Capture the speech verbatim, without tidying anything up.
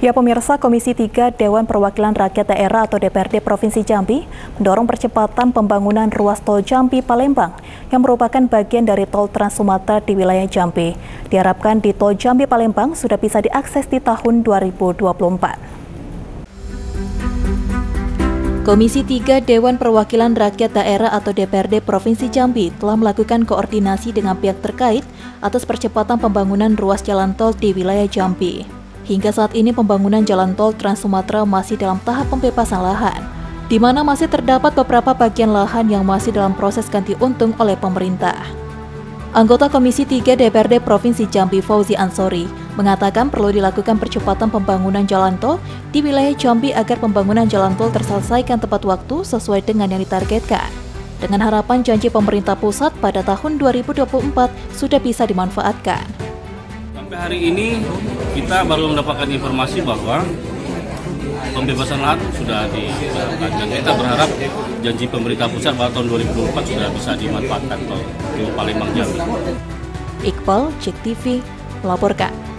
Ya pemirsa, Komisi tiga Dewan Perwakilan Rakyat Daerah atau D P R D Provinsi Jambi mendorong percepatan pembangunan ruas tol Jambi-Palembang yang merupakan bagian dari tol Trans Sumatera di wilayah Jambi. Diharapkan di tol Jambi-Palembang sudah bisa diakses di tahun dua ribu dua puluh empat. Komisi tiga Dewan Perwakilan Rakyat Daerah atau D P R D Provinsi Jambi telah melakukan koordinasi dengan pihak terkait atas percepatan pembangunan ruas jalan tol di wilayah Jambi. Hingga saat ini pembangunan jalan tol Trans Sumatera masih dalam tahap pembebasan lahan, di mana masih terdapat beberapa bagian lahan yang masih dalam proses ganti untung oleh pemerintah. Anggota Komisi tiga D P R D Provinsi Jambi Fauzi Ansori mengatakan perlu dilakukan percepatan pembangunan jalan tol di wilayah Jambi agar pembangunan jalan tol terselesaikan tepat waktu sesuai dengan yang ditargetkan. Dengan harapan janji pemerintah pusat pada tahun dua ribu dua puluh empat sudah bisa dimanfaatkan. Sampai hari ini kita baru mendapatkan informasi bahwa pembebasan lahan sudah dilakukan dan kita berharap janji pemerintah pusat pada tahun dua ribu dua puluh empat sudah bisa dimanfaatkan tol Palembang Jambi. Iqbal, Cek T V, melaporkan.